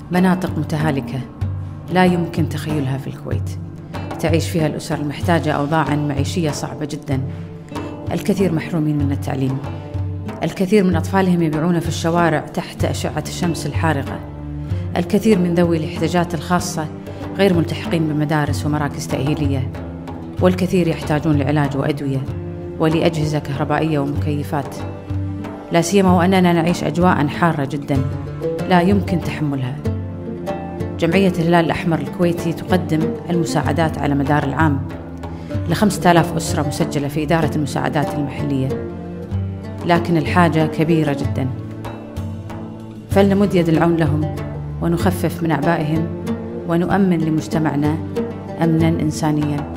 مناطق متهالكة لا يمكن تخيلها في الكويت، تعيش فيها الأسر المحتاجة أوضاعاً معيشية صعبة جداً. الكثير محرومين من التعليم، الكثير من أطفالهم يبيعون في الشوارع تحت أشعة الشمس الحارقة، الكثير من ذوي الاحتياجات الخاصة غير ملتحقين بمدارس ومراكز تأهيلية، والكثير يحتاجون لعلاج وأدوية ولأجهزة كهربائية ومكيفات، لا سيما وأننا نعيش أجواء حارة جدا لا يمكن تحملها. جمعية الهلال الأحمر الكويتي تقدم المساعدات على مدار العام ل5000 أسرة مسجلة في إدارة المساعدات المحلية، لكن الحاجة كبيرة جدا، فلنمد يد العون لهم ونخفف من أعبائهم ونؤمن لمجتمعنا أمنا إنسانيا